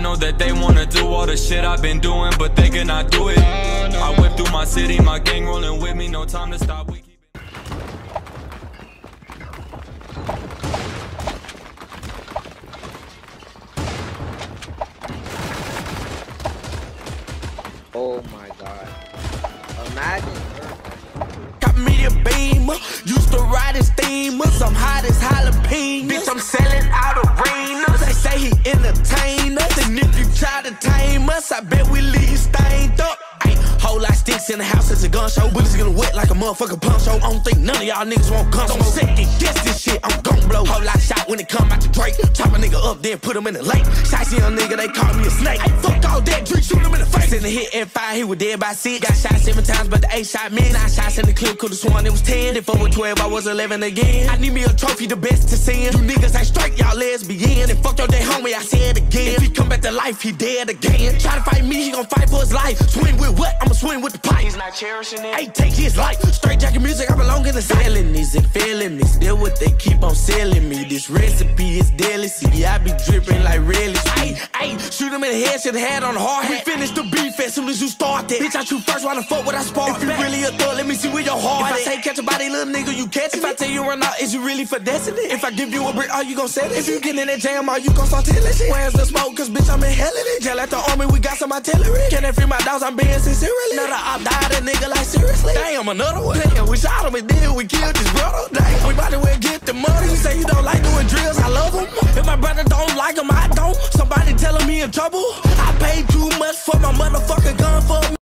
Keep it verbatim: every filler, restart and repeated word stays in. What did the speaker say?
know that they wanna do all the shit I've been doing, but they cannot do it. I whip through my city, my gang rolling with me, no time to stop. We keep Oh my god. Imagine. Got me a beamer, used to ride in steamers. I'm hot as jalapenos. Bitch, I'm selling out arenas. They say he entertain us, and if you try to tame us, I bet we leave stained up. Ay, whole lot sticks in the house, it's a gun show. Bullets getting wet like a motherfucking punch show. I don't think none of y'all niggas want guns. Don't second guess this shit, I'm gon' blow. Whole lot shot when it come out the Drake. Chop a nigga up, then put him in the lake. Shicey young nigga, they call me a snake. Ay, fuck all that, drink, shoot him in the face. In the hit at five, he was dead by six. Got shot seven times, but the eight shot me. Nine shots in the clip, could've sworn it was ten. If I was twelve, I was eleven again. I need me a trophy, the best to send. You niggas ain't straight, y'all lesbian. And fuck your day homie, I said again. If he come back to life, he dead again. Try to fight me, he gon' fight for his life. Swing with what? I'ma swing with the pipe. He's not cherishing it. Hey, take his life. Straight jacket music, I belong in the felonies and felonies. They're what they keep on selling me. This recipe is deadly. See, I be dripping like really. Hey, hey, shoot him in the head, should've had on the hard hat. We finish the beef as soon as you start that. Bitch, I shoot first, why the fuck would I spark? If you really a thug, let me see where your heart is. If I say catch a body, little nigga, you catch it. If I tell you run out, is you really for destiny? If I give you a brick, are you gon' sell it? If you get in that jam, are you gon' start telling shit? Where's the smoke? Cause bitch, I'm in hell in it. Jail at the army, we got some artillery. Can they free my dogs? I'm being sincerely. Another op died, a nigga like seriously. Damn, another one. Damn, we shot him and then we killed his brother. Damn, we bout to well get the money. You say you don't like doing drills, I love him. If my brother don't like him, I don't. Somebody tell him he in trouble. I paid too much for my motherfucking gun for me.